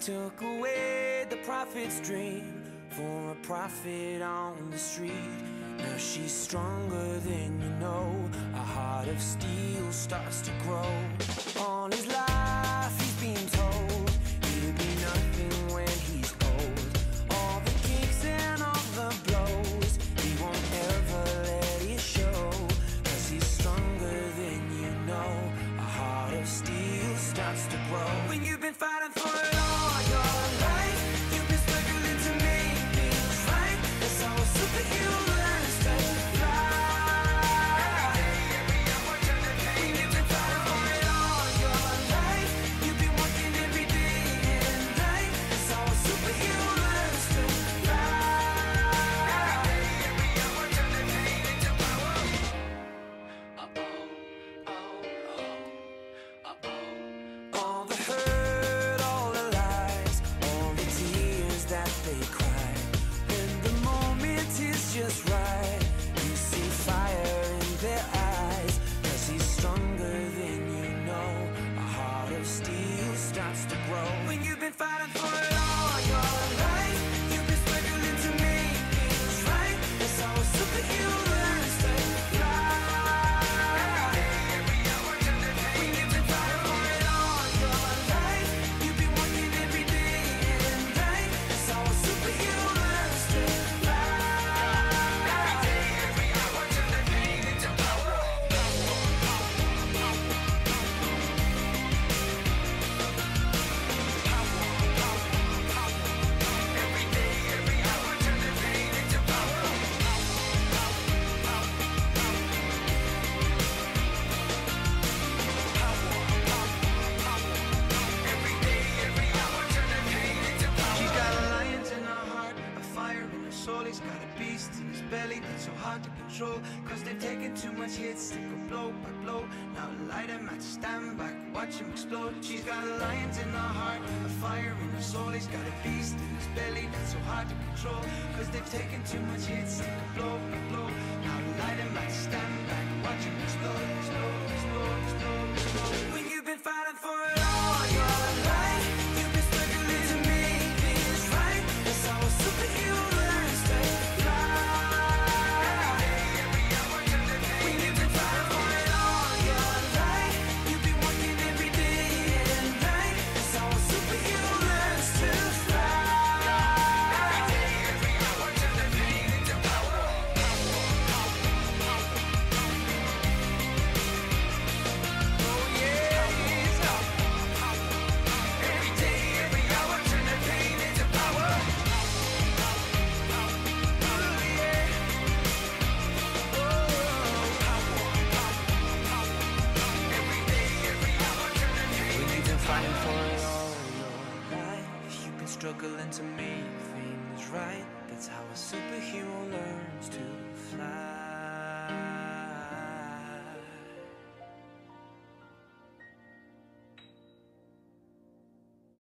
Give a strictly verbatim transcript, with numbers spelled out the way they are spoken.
took away the prophet's dream for a prophet on the street. Now she's stronger than you know. A heart of steel starts to grow. All his life he's been told he'll be nothing when he's old. All the kicks and all the blows, he won't ever let it show. Cause he's stronger than you know. A heart of steel starts to grow. When you've been fighting for it all your life, you've been struggling to make things right. That's how a superhero learns to fly. When you've been fighting for it all your life, you've been working every day and night. That's how a superhero learns to fly. All the hurt, all the lies, all the tears that they cry. When the moment is just right, you see fire in their eyes. Cause he's stronger than you know. A heart of steel starts to grow. When you've been fighting for it all your life, you've been struggling to make things right. That's how a superhero learns to fly. When you've been fighting for it all your life, you've been working every day and night. That's how a superhero learns to fly. Every day, every hour, turn the pain into power. Every day, every hour, turn the pain into power. Every day, every hour, turn the pain into power. She's got a lion in her heart, a fire in her soul. He's got a beast in his belly that's so hard to control. Cause they've taken too much hits, they go blow by blow. Now light a match, stand back, watch him explode. She's got a lion in her heart, a fire in her soul. He's got a beast in his belly that's so hard to control. Cause they've taken too much hits, they go blow by blow. Now light a match, stand back, watch him explode, explode, explode, explode, explode. When you've been fighting for it all your life, you've been struggling to make things right. That's how a superhero learns to fly. When you've been fighting for it all your life, you've been working every day and night. That's how a superhero learns to fly. Every day, every hour, turn the pain into power. Oh yeah, every day, every hour, turn the pain into power. Oh yeah, every day, every hour, turn the pain into power. When you've been fighting for it all your life, you've been struggling to make things right. That's how a superhero learns to fly.